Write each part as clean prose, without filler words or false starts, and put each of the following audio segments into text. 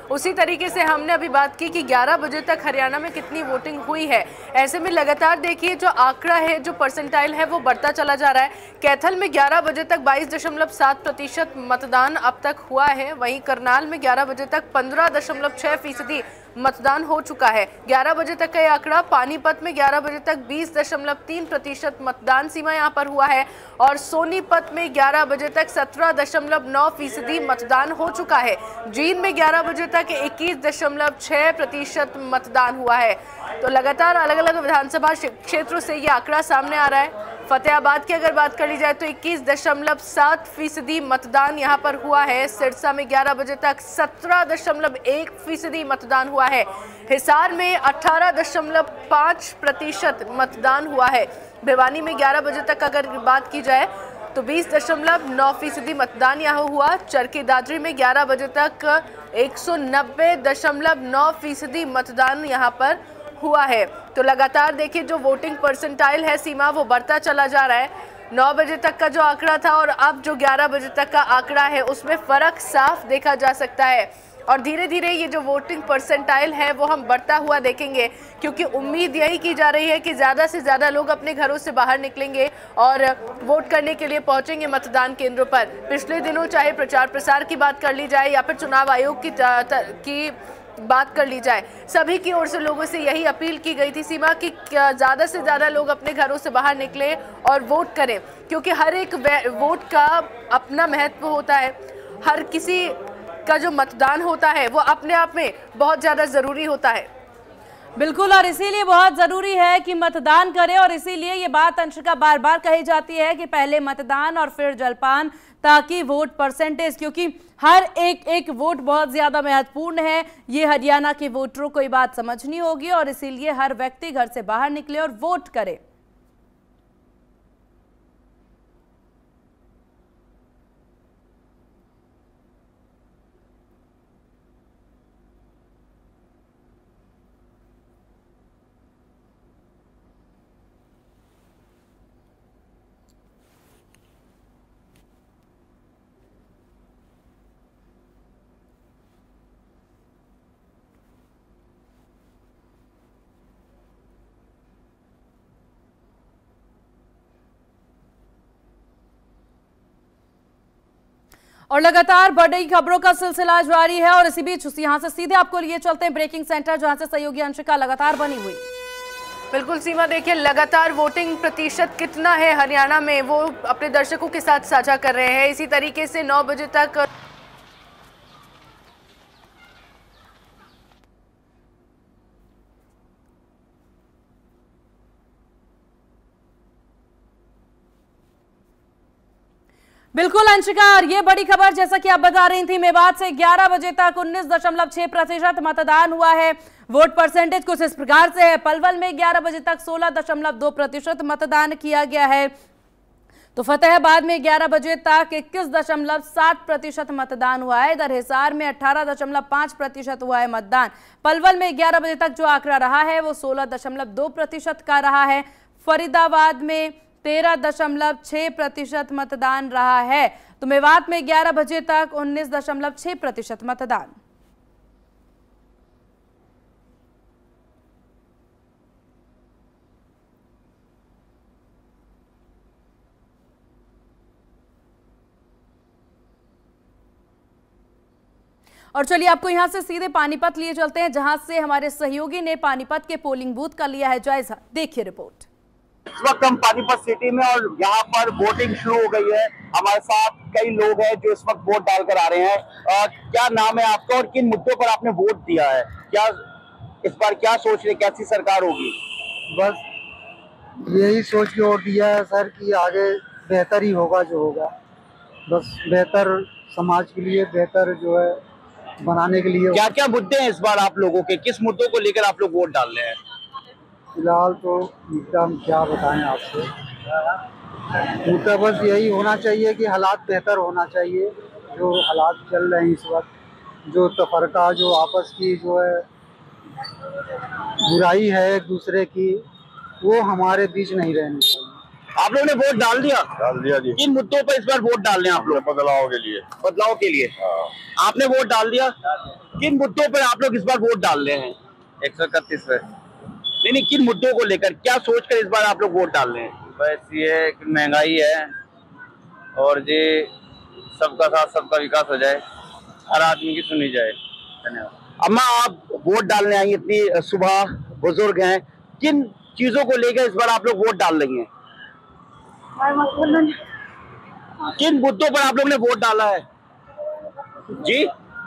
उसी तरीके से हमने अभी बात की कि 11 बजे तक हरियाणा में कितनी वोटिंग हुई है। ऐसे में लगातार देखिए जो आंकड़ा है, जो परसेंटाइल है वो बढ़ता चला जा रहा है। कैथल में 11 बजे तक 22.7% मतदान अब तक हुआ है। वहीं करनाल में 11 बजे तक 15.6% मतदान हो चुका है। 11 बजे तक का आंकड़ा। पानीपत में 11 बजे तक 20.3% मतदान सीमा यहां पर हुआ है और सोनीपत में 11 बजे तक 17.9% मतदान हो चुका है। जींद में 11 बजे तक 21.6% मतदान हुआ है। तो लगातार अलग अलग विधानसभा क्षेत्रों से ये आंकड़ा सामने आ रहा है। फतेहाबाद की अगर बात कर ली जाए तो 21.7% मतदान यहां पर हुआ है। सिरसा में 11 बजे तक 17.1% मतदान हुआ है। हिसार में 18.5% मतदान हुआ है। भिवानी में 11 बजे तक अगर बात की जाए तो 20.9% मतदान यहां हुआ। चरखी दादरी में 11 बजे तक 190.9% मतदान यहां पर हुआ है। तो लगातार देखिए जो वोटिंग परसेंटाइल है सीमा वो बढ़ता चला जा रहा है। 9 बजे तक का जो आंकड़ा था और अब जो 11 बजे तक का आंकड़ा है उसमें फर्क साफ देखा जा सकता है और धीरे धीरे ये जो वोटिंग परसेंटाइल है वो हम बढ़ता हुआ देखेंगे, क्योंकि उम्मीद यही की जा रही है कि ज़्यादा से ज़्यादा लोग अपने घरों से बाहर निकलेंगे और वोट करने के लिए पहुंचेंगे मतदान केंद्रों पर। पिछले दिनों चाहे प्रचार प्रसार की बात कर ली जाए या फिर चुनाव आयोग की बात कर ली जाए, सभी की ओर से लोगों से यही अपील की गई थी सीमा कि ज़्यादा से ज़्यादा लोग अपने घरों से बाहर निकले और वोट करें, क्योंकि हर एक वोट का अपना महत्व होता है। हर किसी का जो मतदान होता है वो अपने आप में बहुत ज़्यादा ज़रूरी होता है। बिल्कुल, और इसीलिए बहुत जरूरी है कि मतदान करें और इसीलिए ये बात अंशिका बार बार कही जाती है कि पहले मतदान और फिर जलपान, ताकि वोट परसेंटेज, क्योंकि हर एक वोट बहुत ज्यादा महत्वपूर्ण है। ये हरियाणा के वोटरों को ये बात समझनी होगी और इसीलिए हर व्यक्ति घर से बाहर निकले और वोट करे। और लगातार बड़ी खबरों का सिलसिला जारी है और इसी बीच यहां से सीधे आपको लिए चलते हैं ब्रेकिंग सेंटर, जहां से सहयोगी अंशिका लगातार बनी हुई। बिल्कुल सीमा, देखिए लगातार वोटिंग प्रतिशत कितना है हरियाणा में वो अपने दर्शकों के साथ साझा कर रहे हैं। इसी तरीके से 9 बजे तक बिल्कुल अंशिका, और ये बड़ी खबर जैसा कि आप बता रही थी, मेवात से 11 बजे तक 19.6% मतदान हुआ है। वोट परसेंटेज कुछ इस प्रकार से है। पलवल में 11 बजे तक 16.2% मतदान किया गया है। तो फतेहाबाद में 11 बजे तक 21.7% मतदान हुआ है। इधर हिसार में 18.5% हुआ है मतदान। पलवल में 11 बजे तक जो आंकड़ा रहा है वो 16.2% का रहा है। फरीदाबाद में 13.6% मतदान रहा है। तो मेवात में 11 बजे तक 19.6% मतदान। और चलिए आपको यहां से सीधे पानीपत लिए चलते हैं, जहां से हमारे सहयोगी ने पानीपत के पोलिंग बूथ का लिया है जायजा। देखिए रिपोर्ट। इस वक्त हम पानीपत सिटी में और यहाँ पर वोटिंग शुरू हो गई है। हमारे साथ कई लोग हैं जो इस वक्त वोट डालकर आ रहे हैं। क्या नाम है आपका और किन मुद्दों पर आपने वोट दिया है? क्या इस बार क्या सोच रहे, कैसी सरकार होगी? बस यही सोच के वोट दिया है सर कि आगे बेहतर ही होगा जो होगा। बस बेहतर समाज के लिए, बेहतर जो है बनाने के लिए। क्या क्या मुद्दे हैं इस बार आप लोगों के, किस मुद्दों को लेकर आप लोग वोट डाल रहे हैं? फिलहाल तो मुद्दा हम क्या बताएं आपसे, मुद्दा बस यही होना चाहिए कि हालात बेहतर होना चाहिए। जो हालात चल रहे हैं इस वक्त, जो तफरका, जो आपस की जो है बुराई है एक दूसरे की, वो हमारे बीच नहीं रहनी चाहिए। आप लोगों ने वोट डाल दिया? डाल दिया जी। किन मुद्दों पर इस बार वोट डाल रहे हैं आप लोग? बदलाव के लिए। बदलाव के लिए। आपने वोट डाल दिया? किन मुद्दों पर आप लोग इस बार वोट डाल रहे हैं? 131 पे। नहीं, किन मुद्दों को लेकर क्या सोचकर इस बार आप लोग वोट डाल रहे हैं? बस ये कि महंगाई है और जी सबका साथ सबका विकास हो जाए, हर आदमी की सुनी जाए। धन्यवाद। अम्मा, आप वोट डालने आई इतनी सुबह, बुजुर्ग हैं, किन चीजों को लेकर इस बार आप लोग वोट डाल रही हैं? किन मुद्दों पर आप लोग ने वोट डाला है जी?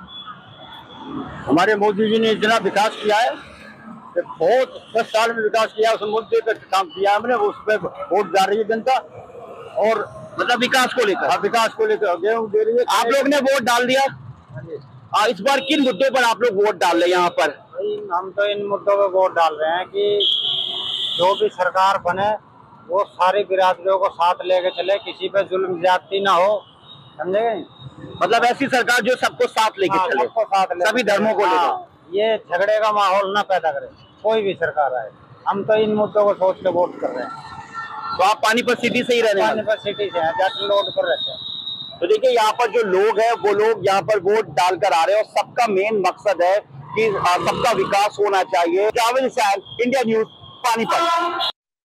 हमारे मोदी जी ने इतना विकास किया है कि बहुत 10 साल में विकास किया, उस मुद्दे पर काम किया हमने, उस पर वोट डाल रही है जनता। और मतलब विकास को लेकर? विकास को लेकर गेहूँ दे रही है। आप लोग ने वोट डाल दिया? इस बार किन मुद्दों पर आप लोग वोट डाल रहे हैं यहाँ पर? हम तो इन मुद्दों पर वोट डाल रहे हैं कि जो भी सरकार बने वो सारी बिरादरियों को साथ लेके चले, किसी पे जुल्म ज्यादती ना हो, समझे? मतलब ऐसी सरकार जो सबको साथ लेके चले, सबको साथ ले, सभी धर्मों को लेकर। ये झगड़े का माहौल ना पैदा करे कोई भी सरकार आए। हम तो इन मुद्दों को सोच के वोट कर रहे हैं। तो आप पानीपत सिटी से ही रहने वाले? पानीपत सिटी से हैं, जाट रोड पर रहते हैं। तो देखिए, यहाँ पर जो लोग हैं वो लोग यहाँ पर वोट डालकर आ रहे हैं और सबका मेन मकसद है कि सबका विकास होना चाहिए। Javed Hussain, India news, Panipat.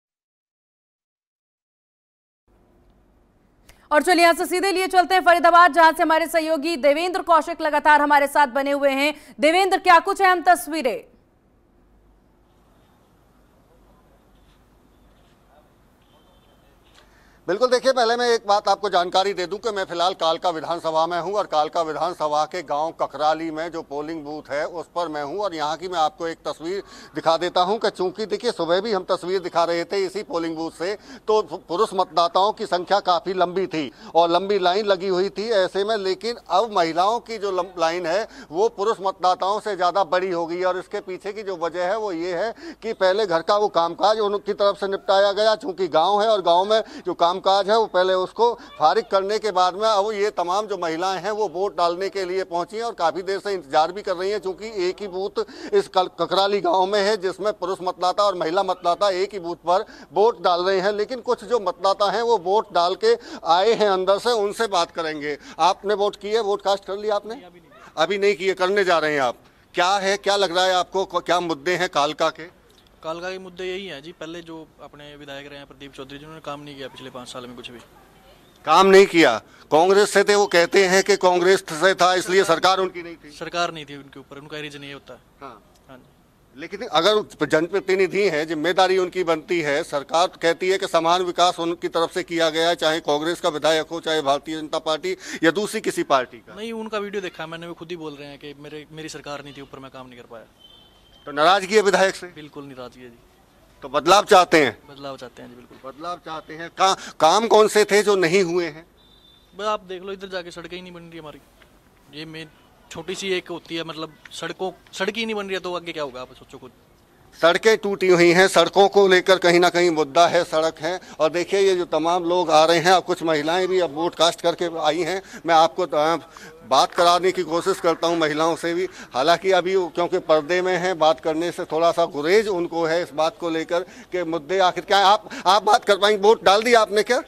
और चलिए यहाँ से सीधे लिए चलते हैं फरीदाबाद, जहां से हमारे सहयोगी देवेंद्र कौशिक लगातार हमारे साथ बने हुए हैं। देवेंद्र, क्या कुछ अहम तस्वीरें? बिल्कुल, देखिए, पहले मैं एक बात आपको जानकारी दे दूं कि मैं फिलहाल कालका विधानसभा में हूं और कालका विधानसभा के गांव ककराली में जो पोलिंग बूथ है उस पर मैं हूं। और यहां की मैं आपको एक तस्वीर दिखा देता हूं कि चूंकि देखिए सुबह भी हम तस्वीर दिखा रहे थे इसी पोलिंग बूथ से, तो पुरुष मतदाताओं की संख्या काफ़ी लंबी थी और लंबी लाइन लगी हुई थी ऐसे में। लेकिन अब महिलाओं की जो लाइन है वो पुरुष मतदाताओं से ज़्यादा बड़ी हो गई और इसके पीछे की जो वजह है वो ये है कि पहले घर का वो कामकाज उनकी तरफ से निपटाया गया, चूँकि गाँव है और गाँव में जो काज है वो पहले उसको फारिग करने के बाद में अब ये तमाम जो महिलाएं हैं वो वोट डालने के लिए पहुंची हैं और काफ़ी देर से इंतजार भी कर रही हैं, क्योंकि एक ही बूथ इस ककराली गांव में है जिसमें पुरुष मतदाता और महिला मतदाता एक ही बूथ पर वोट डाल रहे हैं। लेकिन कुछ जो मतदाता हैं वो वोट डाल के आए हैं अंदर से, उनसे बात करेंगे। आपने वोट किए, वोट कास्ट कर लिया आपने? अभी नहीं किए, करने जा रहे हैं आप। क्या है, क्या लग रहा है आपको, क्या मुद्दे हैं कालका के? कालका के मुद्दे यही हैं जी, पहले जो अपने विधायक रहे हैं प्रदीप चौधरी जी, उन्होंने काम नहीं किया पिछले 5 साल में, कुछ भी काम नहीं किया। कांग्रेस से थे, वो कहते हैं कि कांग्रेस से था इसलिए सरकार उनकी नहीं थी। सरकार नहीं थी उनके ऊपर, उनका रीजन ये होता है। हाँ। हाँ जी। लेकिन अगर जनप्रतिनिधि हैं, जिम्मेदारी उनकी बनती है, सरकार कहती है कि समान विकास उनकी तरफ से किया गया है, चाहे कांग्रेस का विधायक हो, चाहे भारतीय जनता पार्टी या दूसरी किसी पार्टी का। नहीं, उनका वीडियो देखा मैंने, वो खुद ही बोल रहे हैं कि मेरी सरकार नहीं थी ऊपर, मैं काम नहीं कर पाया। तो नाराजगी है विधायक से? बिल्कुल नाराजगी है जी। तो बदलाव चाहते हैं? बदलाव चाहते हैं जी, बिल्कुल बदलाव चाहते हैं। काम कौन से थे जो नहीं हुए हैं? बस आप देख लो, इधर जाके सड़कें ही नहीं बन रही हमारी। ये मेन छोटी सी एक होती है, मतलब सड़क ही नहीं बन रही है, तो आगे क्या होगा आप सोचो खुद। सड़कें टूटी हुई हैं, सड़कों को लेकर कहीं ना कहीं मुद्दा है, सड़क है। और देखिए ये जो तमाम लोग आ रहे हैं, अब कुछ महिलाएं भी अब वोट कास्ट करके आई हैं। मैं आपको बात कराने की कोशिश करता हूं महिलाओं से भी, हालांकि अभी क्योंकि पर्दे में हैं, बात करने से थोड़ा सा गुरेज उनको है इस बात को लेकर कि मुद्दे आखिर क्या है। आप बात कर पाएंगे? वोट डाल दिया आपने? क्या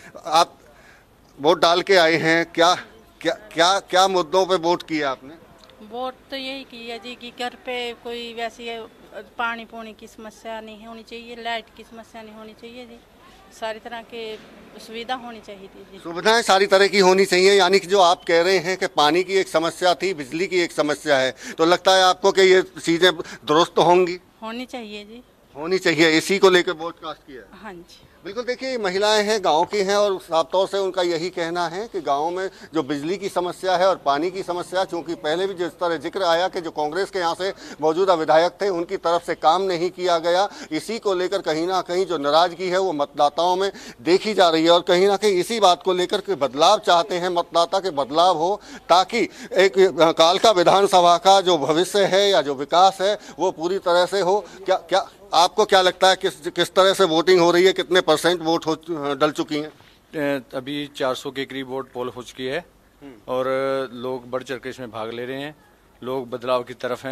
आप वोट डाल के आए हैं? क्या क्या क्या क्या मुद्दों पे वोट किया आपने? वोट तो यही किया जी कि घर पे कोई वैसी पानी पूनी की समस्या नहीं होनी चाहिए, लाइट की समस्या नहीं होनी चाहिए जी, सारी तरह के सुविधा होनी चाहिए थी जी। सुविधाएं सारी तरह की होनी चाहिए, यानी कि जो आप कह रहे हैं कि पानी की एक समस्या थी, बिजली की एक समस्या है, तो लगता है आपको कि ये चीज़ें दुरुस्त होंगी? होनी चाहिए जी, होनी चाहिए। इसी को लेकर वोट कास्ट किया? हाँ जी। बिल्कुल, देखिए महिलाएं हैं, गांव की हैं और साफ तौर से उनका यही कहना है कि गांव में जो बिजली की समस्या है और पानी की समस्या, चूंकि पहले भी जिस तरह जिक्र आया कि जो कांग्रेस के यहाँ से मौजूदा विधायक थे उनकी तरफ से काम नहीं किया गया, इसी को लेकर कहीं ना कहीं जो नाराजगी है वो मतदाताओं में देखी जा रही है। और कहीं ना कहीं इसी बात को लेकर के बदलाव चाहते हैं मतदाता, के बदलाव हो ताकि एक कालका विधानसभा का जो भविष्य है या जो विकास है वो पूरी तरह से हो। क्या आपको क्या लगता है किस तरह से वोटिंग हो रही है? कितने % वोट डल चुकी हैं? अभी 400 के करीब वोट पोल हो चुकी है और लोग बढ़ चढ़ के इसमें भाग ले रहे हैं। लोग बदलाव की तरफ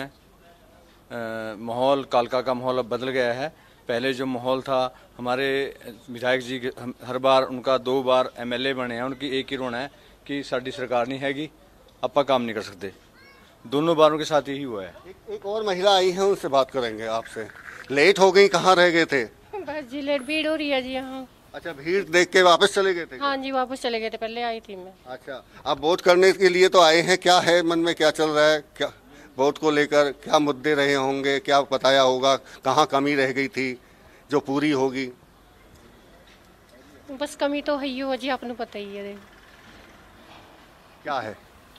हैं। माहौल, कालका का माहौल अब बदल गया है। पहले जो माहौल था, हमारे विधायक जी हर बार उनका 2 बार MLA बने हैं, उनकी एक ही रोना है कि साड़ी सरकार नहीं हैगी, ਆਪਾਂ काम नहीं कर सकते। दोनों बारों के साथ यही हुआ है। एक और महिला आई है, उनसे बात करेंगे आपसे। लेट हो गई, कहाँ रह गए थे? बस जी लेट भीड़ हो रही है जी यहाँ। अच्छा, भीड़ देख के वापस चले गए थे? हाँ जी वापस चले गए थे, पहले आई थी मैं। अच्छा, अब वोट करने के लिए तो आए हैं, क्या है मन में, क्या चल रहा है, क्या वोट को लेकर क्या मुद्दे रहे होंगे, क्या बताया होगा, कहाँ कमी रह गई थी जो पूरी होगी? बस कमी तो है ही हो जी, आपने पता ही है। क्या है?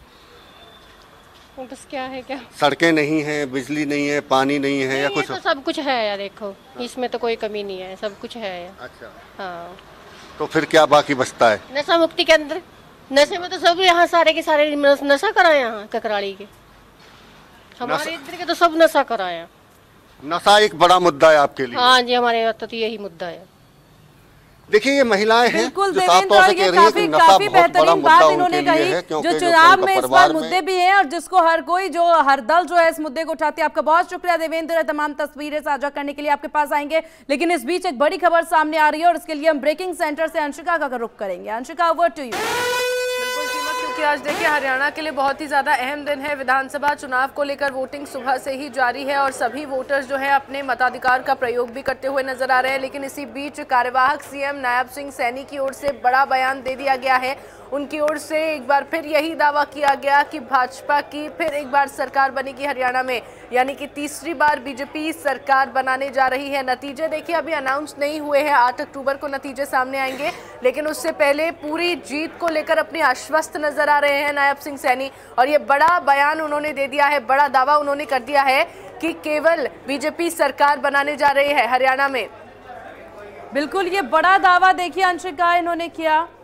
बस क्या है, क्या सड़कें नहीं है, बिजली नहीं है, पानी नहीं है, या कुछ? तो सब कुछ है यार, देखो इसमें तो कोई कमी नहीं है, सब कुछ है यार। अच्छा, हाँ तो फिर क्या बाकी बचता है? नशा मुक्ति के अंदर, नशे में तो सब यहाँ सारे के सारे नशा कराए यहाँ ककराली के, हमारे इधर के तो सब नशा कराया। नशा एक बड़ा मुद्दा है आपके लिए? हाँ जी, हमारे यहाँ तो यही मुद्दा है। देखिए, ये महिलाएं हैं बिल्कुल जो साफ तौर से कह रही हैं कि नशा बहुत बड़ा बेहतरीन मुद्दा बात उनके इन्होंने लिए कही, है, जो क्योंकि चुनाव में इस बार परिवार मुद्दे भी हैं और जिसको हर कोई, जो हर दल जो है इस मुद्दे को उठाते हैं। आपका बहुत शुक्रिया देवेंद्र, तमाम तस्वीरें साझा करने के लिए। आपके पास आएंगे, लेकिन इस बीच एक बड़ी खबर सामने आ रही है और इसके लिए हम ब्रेकिंग सेंटर से अंशिका का रुख करेंगे। Anshika, over to you. बिल्कुल सीमा, क्योंकि आज देखिए हरियाणा के लिए बहुत ही ज़्यादा अहम दिन है। विधानसभा चुनाव को लेकर वोटिंग सुबह से ही जारी है और सभी वोटर्स जो है अपने मताधिकार का प्रयोग भी करते हुए नजर आ रहे हैं। लेकिन इसी बीच कार्यवाहक सीएम नायब सिंह सैनी की ओर से बड़ा बयान दे दिया गया है। उनकी ओर से एक बार फिर यही दावा किया गया कि भाजपा की फिर एक बार सरकार बनेगी हरियाणा में, यानी कि तीसरी बार बीजेपी सरकार बनाने जा रही है। नतीजे देखिए अभी अनाउंस नहीं हुए हैं, 8 अक्टूबर को नतीजे सामने आएंगे, लेकिन उससे पहले पूरी जीत को लेकर अपने आश्वस्त नजर आ रहे हैं नायब सिंह सैनी। और ये बड़ा बयान उन्होंने दे दिया है, बड़ा दावा उन्होंने कर दिया है कि केवल बीजेपी सरकार बनाने जा रही है हरियाणा में। बिल्कुल, ये बड़ा दावा देखिए अंशिका इन्होंने किया।